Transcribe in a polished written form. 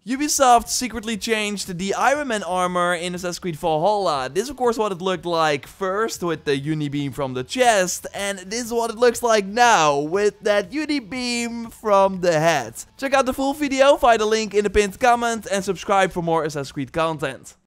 Ubisoft secretly changed the Iron Man armor in Assassin's Creed Valhalla. This is of course what it looked like first with the unibeam from the chest, and this is what it looks like now with that unibeam from the head. Check out the full video via the link in the pinned comment and subscribe for more Assassin's Creed content.